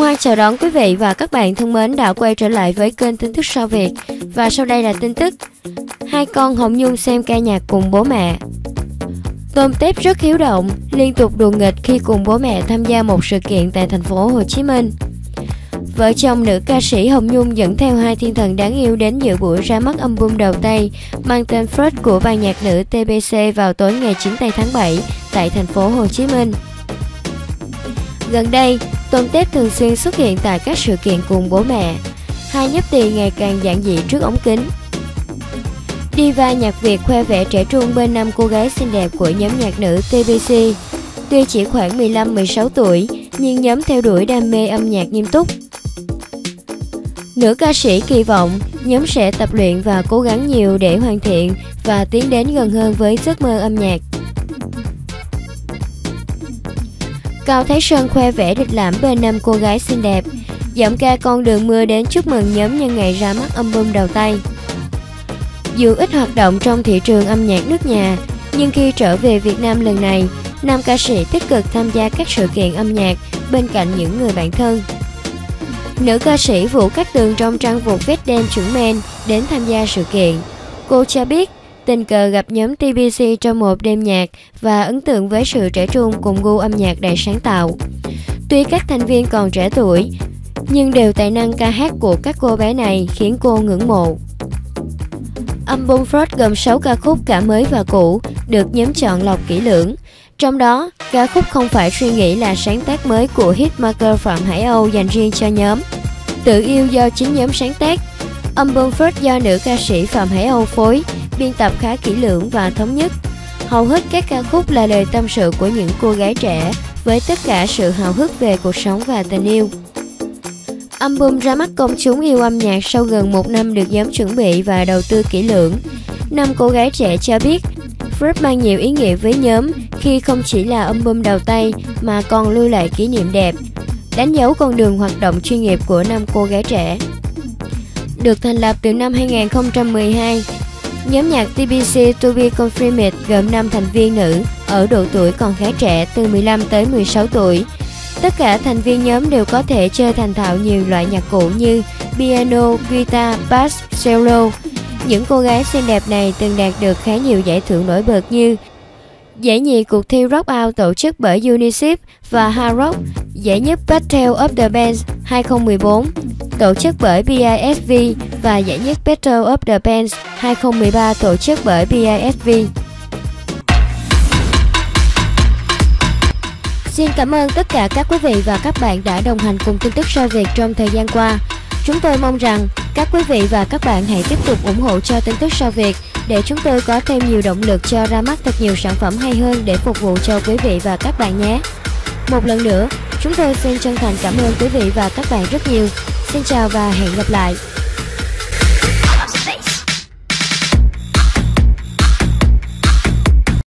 hoan chào đón quý vị và các bạn thân mến đã quay trở lại với kênh tin tức Sao Việt. Và sau đây là tin tức hai con Hồng Nhung xem ca nhạc cùng bố mẹ. Tôm tép rất hiếu động, liên tục đùa nghịch khi cùng bố mẹ tham gia một sự kiện tại thành phố Hồ Chí Minh. Vợ chồng nữ ca sĩ Hồng Nhung dẫn theo hai thiên thần đáng yêu đến dự buổi ra mắt album đầu tay mang tên Flirt của ban nhạc nữ TBC vào tối ngày 9 tháng 7 tại thành phố Hồ Chí Minh. Gần đây, Tôm tép thường xuyên xuất hiện tại các sự kiện cùng bố mẹ. Hai nhấp tì ngày càng giản dị trước ống kính. Diva nhạc Việt khoe vẻ trẻ trung bên 5 cô gái xinh đẹp của nhóm nhạc nữ TBC. Tuy chỉ khoảng 15-16 tuổi, nhưng nhóm theo đuổi đam mê âm nhạc nghiêm túc. Nữ ca sĩ kỳ vọng nhóm sẽ tập luyện và cố gắng nhiều để hoàn thiện và tiến đến gần hơn với giấc mơ âm nhạc. Cao Thái Sơn khoe vẻ lịch lãm bên 5 cô gái xinh đẹp. Giọng ca Con Đường Mưa đến chúc mừng nhóm nhân ngày ra mắt album đầu tay. Dù ít hoạt động trong thị trường âm nhạc nước nhà, nhưng khi trở về Việt Nam lần này, nam ca sĩ tích cực tham gia các sự kiện âm nhạc bên cạnh những người bạn thân. Nữ ca sĩ Vũ Cát Tường trong trang phục vest đen chuẩn men đến tham gia sự kiện. Cô cho biết tình cờ gặp nhóm TBC trong một đêm nhạc và ấn tượng với sự trẻ trung cùng gu âm nhạc đầy sáng tạo. Tuy các thành viên còn trẻ tuổi, nhưng đều tài năng ca hát của các cô bé này khiến cô ngưỡng mộ. Album Flirt gồm 6 ca khúc cả mới và cũ, được nhóm chọn lọc kỹ lưỡng. Trong đó, ca khúc Không Phải Suy Nghĩ là sáng tác mới của hitmaker Phạm Hải Âu dành riêng cho nhóm. Tự Yêu do chính nhóm sáng tác. Album Flirt do nữ ca sĩ Phạm Hải Âu phối, biên tập khá kỹ lưỡng và thống nhất. Hầu hết các ca khúc là lời tâm sự của những cô gái trẻ, với tất cả sự hào hức về cuộc sống và tình yêu. Album ra mắt công chúng yêu âm nhạc sau gần 1 năm được nhóm chuẩn bị và đầu tư kỹ lưỡng. 5 cô gái trẻ cho biết Flirt mang nhiều ý nghĩa với nhóm khi không chỉ là album đầu tay mà còn lưu lại kỷ niệm đẹp, đánh dấu con đường hoạt động chuyên nghiệp của 5 cô gái trẻ. Được thành lập từ năm 2012, nhóm nhạc TBC To Be Confirmed gồm 5 thành viên nữ ở độ tuổi còn khá trẻ từ 15 tới 16 tuổi. Tất cả thành viên nhóm đều có thể chơi thành thạo nhiều loại nhạc cụ như piano, guitar, bass, cello. Những cô gái xinh đẹp này từng đạt được khá nhiều giải thưởng nổi bật như giải nhì cuộc thi Rock Out tổ chức bởi UNICEF và Hard Rock, giải nhất Battle of the Bands 2014 tổ chức bởi BISV và giải nhất Battle of the Bands 2013 tổ chức bởi BISV. Xin cảm ơn tất cả các quý vị và các bạn đã đồng hành cùng tin tức Sao Việt trong thời gian qua. Chúng tôi mong rằng các quý vị và các bạn hãy tiếp tục ủng hộ cho tin tức Sao Việt để chúng tôi có thêm nhiều động lực cho ra mắt thật nhiều sản phẩm hay hơn để phục vụ cho quý vị và các bạn nhé. Một lần nữa, chúng tôi xin chân thành cảm ơn quý vị và các bạn rất nhiều. Xin chào và hẹn gặp lại.